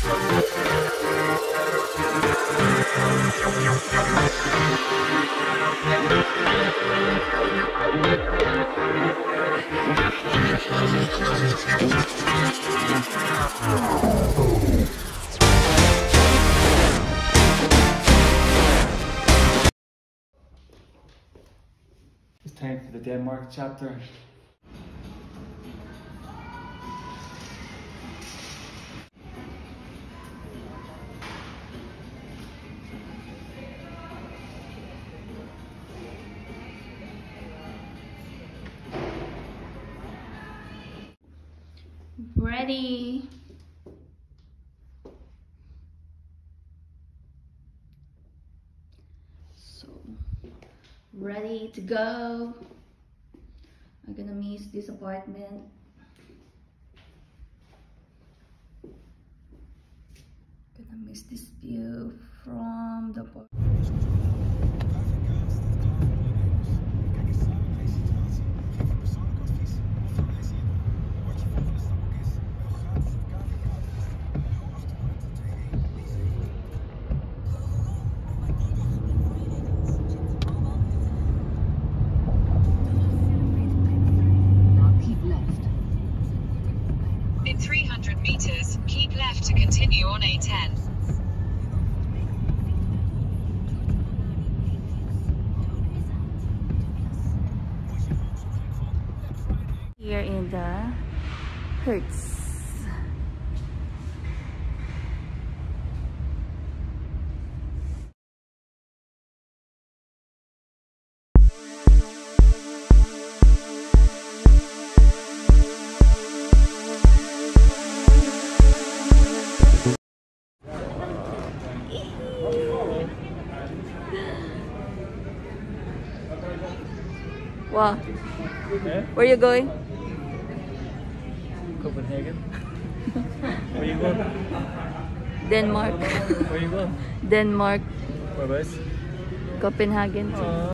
It's time for the Denmark chapter. Ready. So ready to go. I'm gonna miss this apartment. Gonna miss this view from the apartment. In 300 meters, keep left to continue on A10. Here in the Hertz. Wow. Yeah? Where are you going? Copenhagen. Where you going? Denmark. Where you going? Denmark. Whereabouts? Copenhagen too.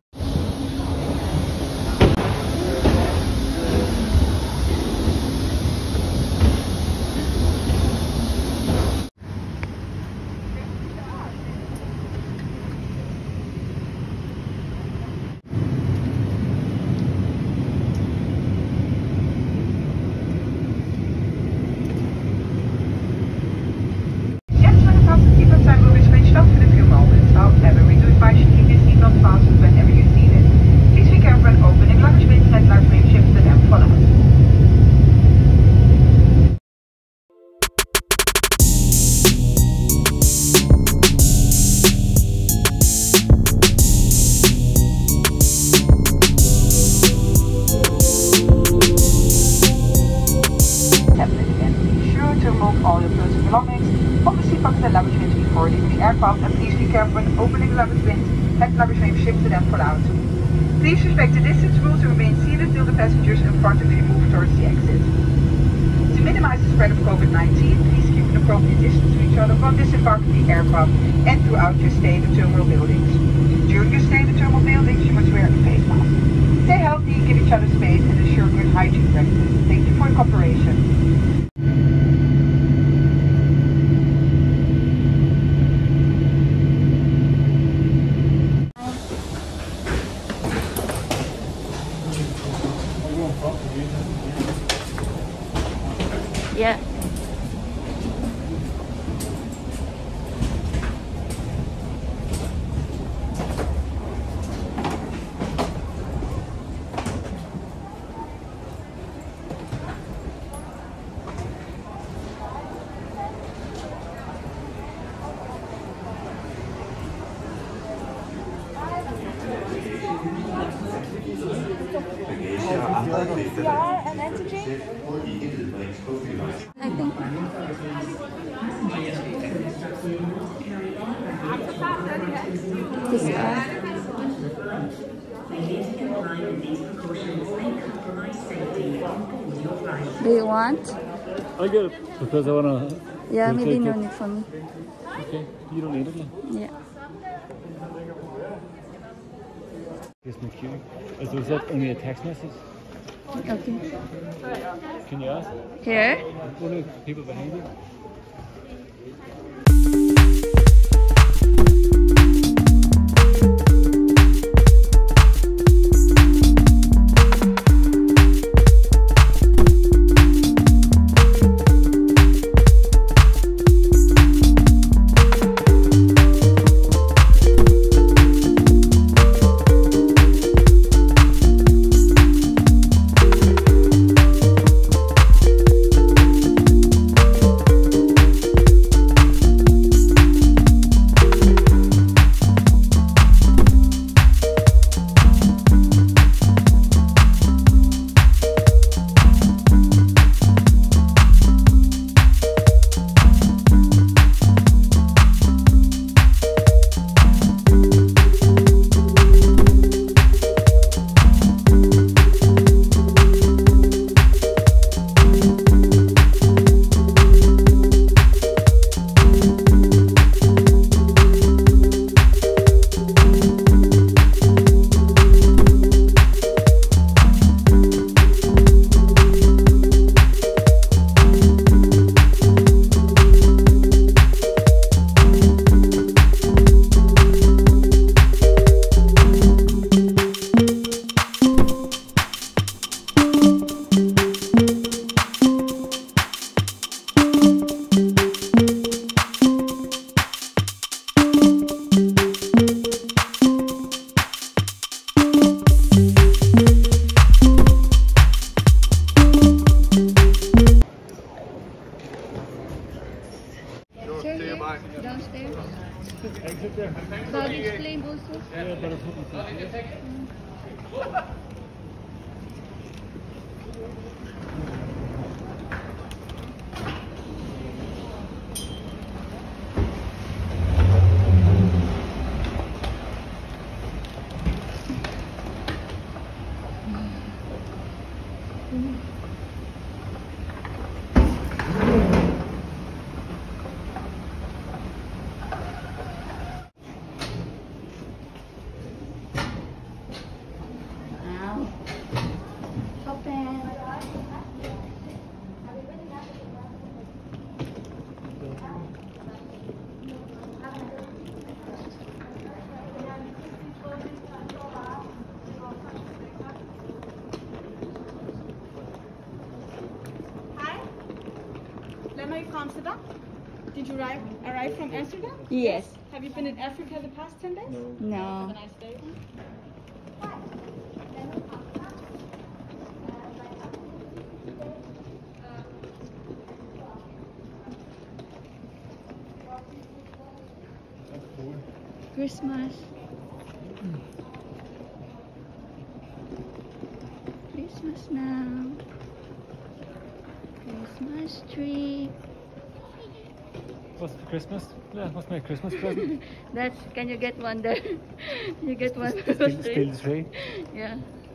aircraft and please be careful when opening luggage bins. Packed luggage may be shipped to them pull out. Please respect the distance rules and remain seated till the passengers in front of you move towards the exit. To minimize the spread of COVID-19, please keep an appropriate distance to each other from disembarking the aircraft and throughout your stay in the terminal buildings. During your stay in the terminal buildings, you must wear a face mask. Stay healthy, give each other space, and ensure good hygiene practices. Thank you for your cooperation. Yeah. And antigen? I think. Do you want? I get it because I wanna. Yeah, maybe no need for me. Okay, you don't need it. Yeah. Yes, McHugh. Was that only a text message? Okay. Can you ask? Here? One of the people behind you. Downstairs. Exit there. Baggage claim also. Yeah, but it's open. From Amsterdam? Did you arrive from Amsterdam? Yes. Have you been in Africa the past 10 days? No. Have a nice day. Christmas. Christmas now. Christmas tree. What's the Christmas? Yeah, what's my Christmas present? That's, can you get one there? You get one. Steal the tree. Yeah.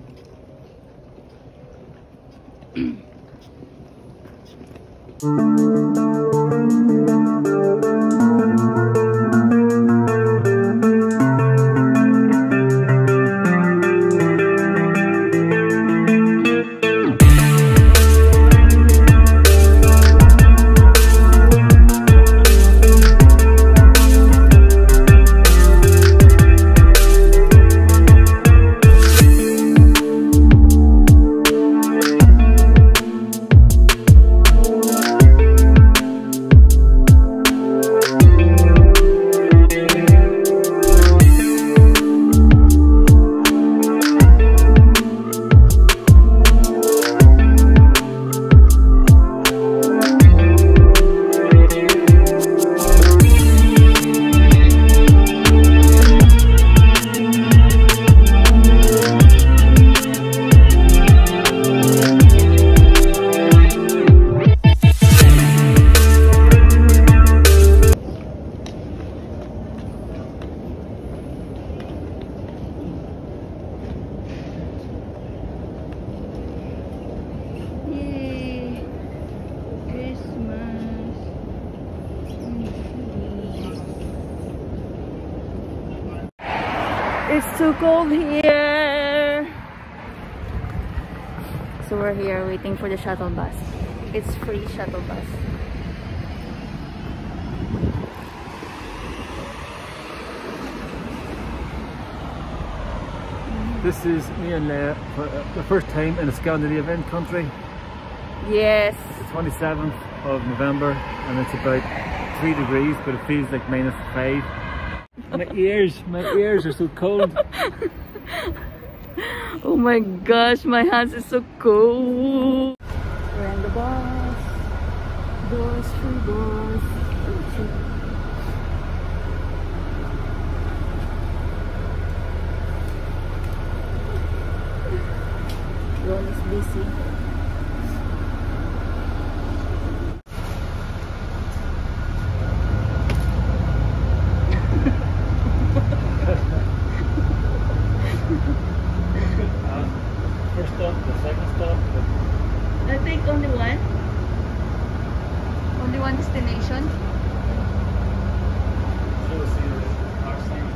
It's too cold here. So we're here waiting for the shuttle bus. It's free shuttle bus. This is me and Leah for the first time in a Scandinavian country. Yes. It's the 27th of November and it's about 3 degrees, but it feels like -5. My ears are so cold. Oh my gosh, my hands are so cold. We're on the bus. Doors, free doors. Ron is busy. First stop, the second stop. I think only one. Only one destination. Should have seen our sign.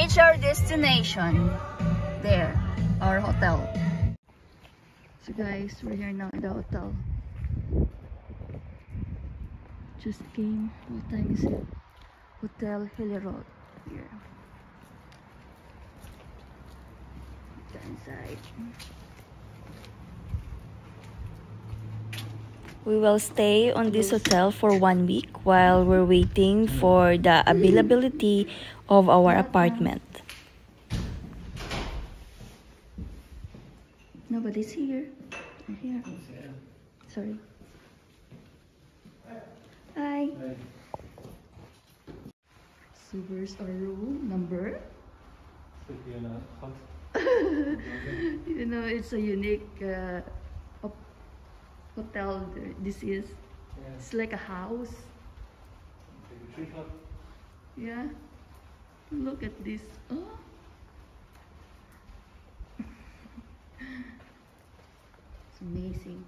reached our destination. There, our hotel. So guys, we're here now at the hotel. Just came. What time is it? Hotel Hillerod here. Go inside. We will stay on this hotel for 1 week while we're waiting for the availability of our apartment. Nobody's here. I'm here. Sorry. Hi. So where's our room number? You know, it's a unique hotel. This is. It's like a house. Yeah. Look at this. Oh. It's amazing.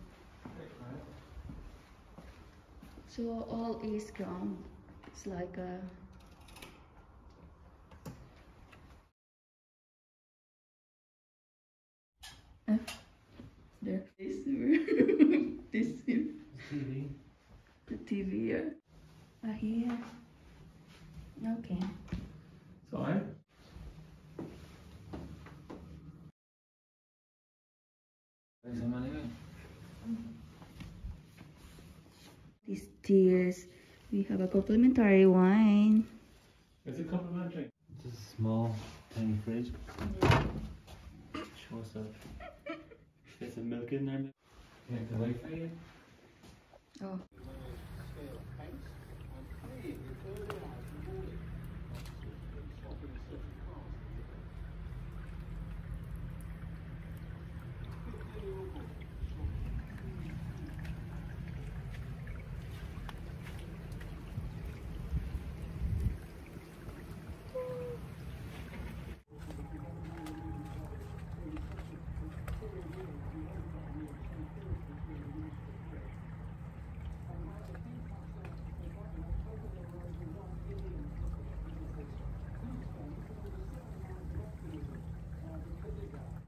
So all is ground. It's like a there. This this here. TV. The TV here. Here. Okay. Sorry. There's some anyway. These tiers. We have a complimentary wine. It's a complimentary. It's a small, tiny fridge. Show us up. Get some milk in there. Make the Wi-Fi in. Oh.